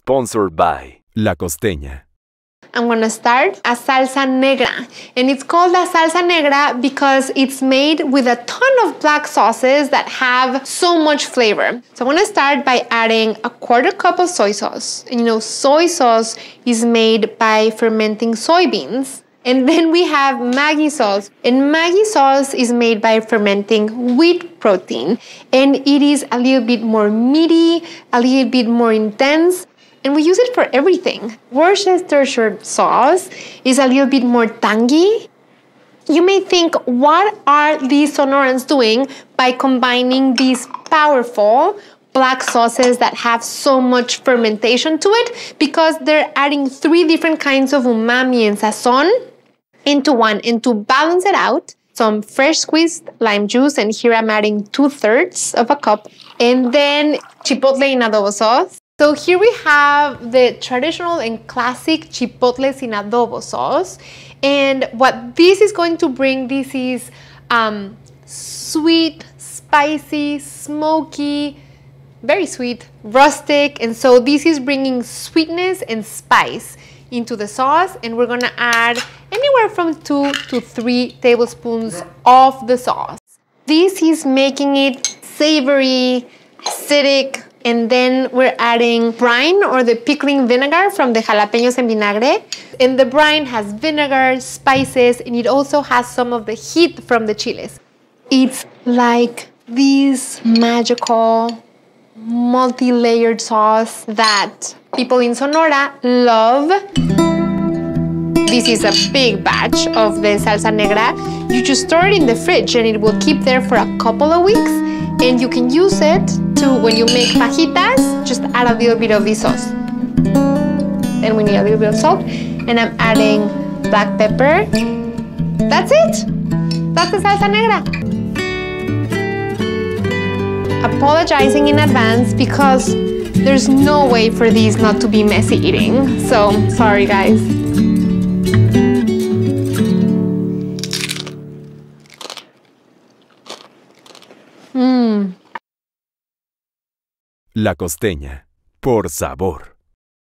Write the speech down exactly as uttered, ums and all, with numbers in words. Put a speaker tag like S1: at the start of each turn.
S1: Sponsored by La Costeña.
S2: I'm gonna start a salsa negra, and it's called a salsa negra because it's made with a ton of black sauces that have so much flavor. So I'm gonna start by adding a quarter cup of soy sauce. And you know, soy sauce is made by fermenting soybeans. And then we have Maggi sauce, and Maggi sauce is made by fermenting wheat protein, and it is a little bit more meaty, a little bit more intense. And we use it for everything. Worcestershire sauce is a little bit more tangy. You may think, what are these Sonorans doing by combining these powerful black sauces that have so much fermentation to it? Because they're adding three different kinds of umami and sazon into one. And to balance it out, some fresh squeezed lime juice, and here I'm adding two thirds of a cup. And then chipotle in adobo sauce. So here we have the traditional and classic chipotle sin adobo sauce. And what this is going to bring, this is um, sweet, spicy, smoky, very sweet, rustic. And so this is bringing sweetness and spice into the sauce. And we're gonna add anywhere from two to three tablespoons of the sauce. This is making it savory, acidic. And then we're adding brine, or the pickling vinegar from the jalapeños en vinagre. And the brine has vinegar, spices, and it also has some of the heat from the chiles. It's like this magical, multi-layered sauce that people in Sonora love. This is a big batch of the salsa negra. You just store it in the fridge and it will keep there for a couple of weeks. And you can use it to, when you make fajitas, just add a little bit of this sauce. And we need a little bit of salt. And I'm adding black pepper. That's it. That's the salsa negra. Apologizing in advance because there's no way for these not to be messy eating. So, sorry guys.
S1: La Costeña, por sabor.